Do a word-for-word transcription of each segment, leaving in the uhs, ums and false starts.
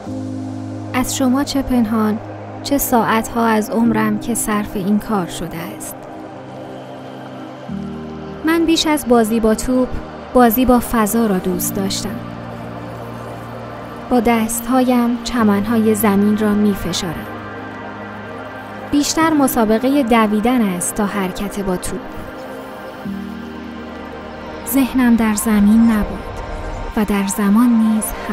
از شما چه پنهان، چه ساعتها از عمرم که صرف این کار شده است. من بیش از بازی با توپ، بازی با فضا را دوست داشتم. با دستهایم چمنهای زمین را می فشارم. بیشتر مسابقه دویدن است تا حرکت با توپ. ذهنم در زمین نبود و در زمان نیز هم.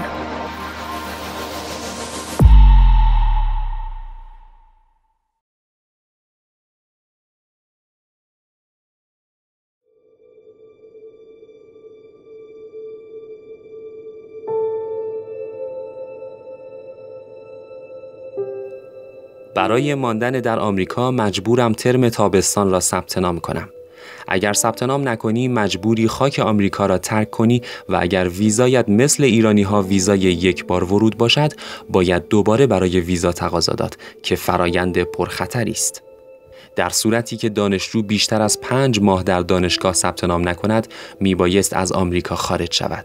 برای ماندن در آمریکا مجبورم ترم تابستان را ثبت نام کنم. اگر ثبت نام نکنی مجبوری خاک آمریکا را ترک کنی و اگر ویزایت مثل ایرانی ها ویزای یک بار ورود باشد باید دوباره برای ویزا تقاضا داد که فرایند پرخطری است. در صورتی که دانشجو بیشتر از پنج ماه در دانشگاه ثبت نام نکند میبایست از آمریکا خارج شود.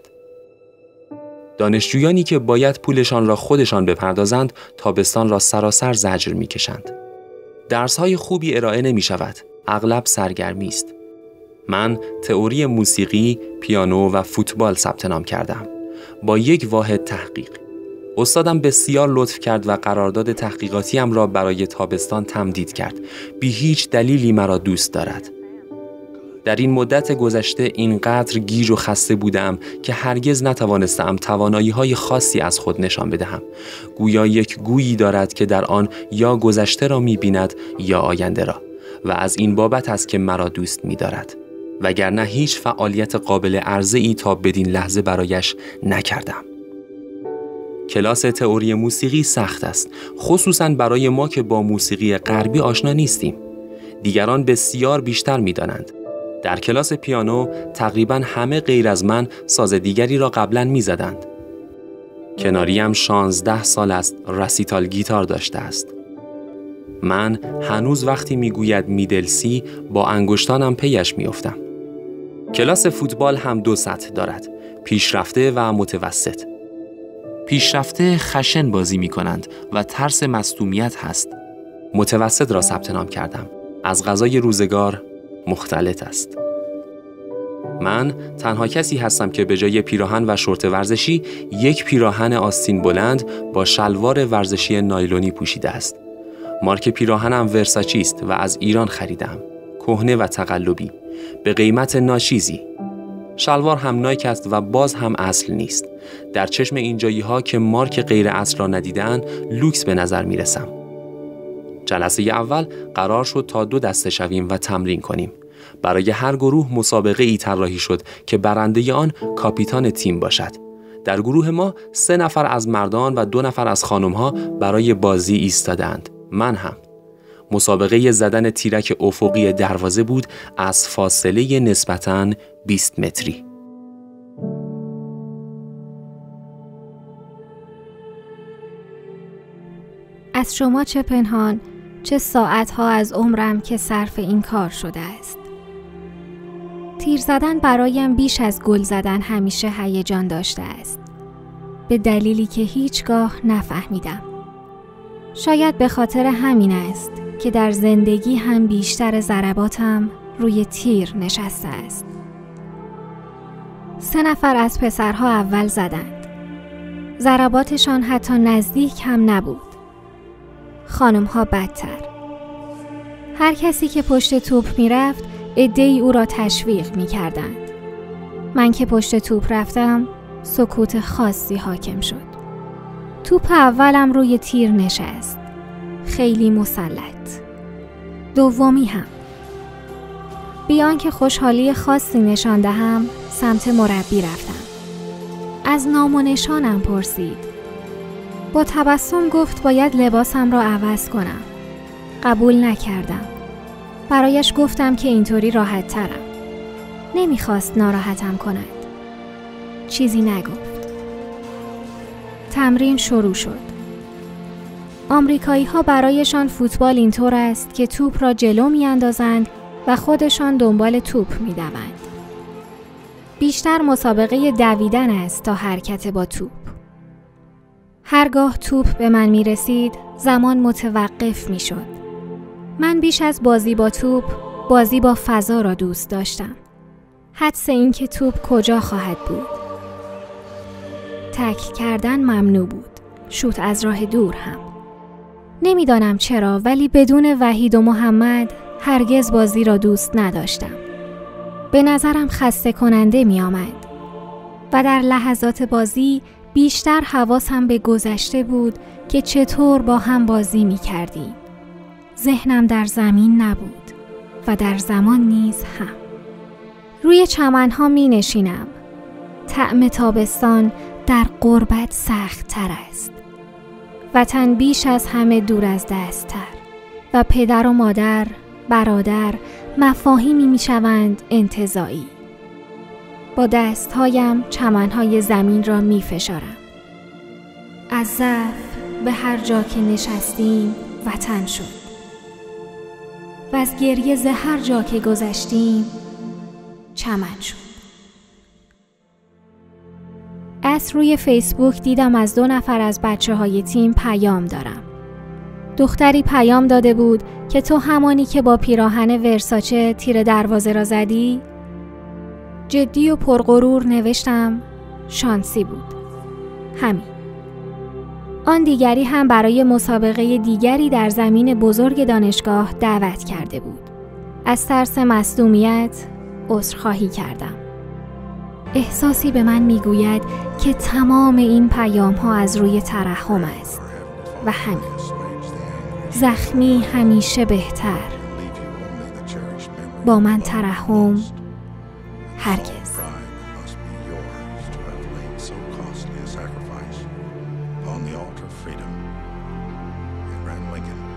دانشجویانی که باید پولشان را خودشان بپردازند تابستان را سراسر زجر میکشند. درس‌های خوبی ارائه نمی شود. اغلب سرگرمی است. من تئوری موسیقی، پیانو و فوتبال ثبت نام کردم. با یک واحد تحقیق. استادم بسیار لطف کرد و قرارداد تحقیقاتیم را برای تابستان تمدید کرد. بی هیچ دلیلی مرا دوست دارد. در این مدت گذشته اینقدر گیج و خسته بودم که هرگز نتوانستم توانایی‌های خاصی از خود نشان بدهم. گویا یک گویی دارد که در آن یا گذشته را می‌بیند یا آینده را و از این بابت است که مرا دوست می‌دارد. وگرنه هیچ فعالیت قابل عرضه‌ای تا بدین لحظه برایش نکردم. کلاس تئوری موسیقی سخت است، خصوصاً برای ما که با موسیقی غربی آشنا نیستیم. دیگران بسیار بیشتر می‌دانند. در کلاس پیانو تقریباً همه غیر از من ساز دیگری را قبلاً می‌زدند. کناریم شانزده سال است رسیتال گیتار داشته است. من هنوز وقتی میگوید میدلسی با انگشتانم پیش میافتم. کلاس فوتبال هم دو سطح دارد، پیشرفته و متوسط. پیشرفته خشن بازی می کنند و ترس مصدومیت هست. متوسط را ثبت نام کردم. از غذای روزگار مختلط است. من تنها کسی هستم که به جای پیراهن و شورت ورزشی یک پیراهن آستین بلند با شلوار ورزشی نایلونی پوشیده است. مارک پیراهنم ورساچی است و از ایران خریدم. کهنه و تقلبی، به قیمت ناچیزی. شلوار هم نایک است و باز هم اصل نیست. در چشم اینجایی ها که مارک غیر اصل را ندیدن لوکس به نظر می رسم. جلسه اول قرار شد تا دو دسته شویم و تمرین کنیم. برای هر گروه مسابقه ای طراحی شد که برنده آن کاپیتان تیم باشد. در گروه ما سه نفر از مردان و دو نفر از خانم ها برای بازی ایستادند. من هم. مسابقه زدن تیرک افقی دروازه بود از فاصله نسبتاً بیست متری. از شما چه پنهان، چه ساعتها از عمرم که صرف این کار شده است. تیر زدن برایم بیش از گل زدن همیشه هیجان داشته است. به دلیلی که هیچگاه نفهمیدم. شاید به خاطر همین است که در زندگی هم بیشتر ضرباتم روی تیر نشسته است. سه نفر از پسرها اول زدند. ضرباتشان حتی نزدیک هم نبود. خانمها بدتر. هر کسی که پشت توپ می رفت عده‌ای او را تشویق می کردند. من که پشت توپ رفتم سکوت خاصی حاکم شد. توپ اولم روی تیر نشست. خیلی مسلط. دومی هم. بیان که خوشحالی خاصی نشان دهم سمت مربی رفتم. از نام و نشانم پرسید. با تبسم گفت باید لباسم را عوض کنم. قبول نکردم. برایش گفتم که اینطوری راحت ترم. نمیخواست ناراحتم کند. چیزی نگفت. تمرین شروع شد. آمریکایی ها برایشان فوتبال اینطور است که توپ را جلو می اندازند و خودشان دنبال توپ می دوند. بیشتر مسابقه دویدن است تا حرکت با توپ. هرگاه توپ به من می رسید، زمان متوقف می شد. من بیش از بازی با توپ، بازی با فضا را دوست داشتم. حدس این که توپ کجا خواهد بود. تک کردن ممنوع بود. شوت از راه دور هم. نمیدانم چرا، ولی بدون وحید و محمد هرگز بازی را دوست نداشتم. به نظرم خسته کننده می آمد. و در لحظات بازی بیشتر حواسم به گذشته بود که چطور با هم بازی می کردیم. ذهنم در زمین نبود و در زمان نیز هم. روی چمنها می نشینم. طعم تابستان در غربت سخت تر است. وطن بیش از همه دور از دست‌تر و پدر و مادر، برادر، مفاهیمی می شوند انتزاعی. با دستهایم چمنهای زمین را می فشارم. از ضعف به هر جا که نشستیم وطن شد و از گریه ز هر جا که گذشتیم چمن شد. از روی فیسبوک دیدم از دو نفر از بچه های تیم پیام دارم. دختری پیام داده بود که تو همانی که با پیراهن ورساچه تیر دروازه را زدی؟ جدی و پرغرور نوشتم شانسی بود. همین. آن دیگری هم برای مسابقه دیگری در زمین بزرگ دانشگاه دعوت کرده بود. از ترس مصدومیت عذرخواهی کردم. احساسی به من میگوید که تمام این پیام ها از روی ترحم است و همین. زخمی همیشه بهتر. با من ترحم هرگز. On the altar of freedom, Abraham Lincoln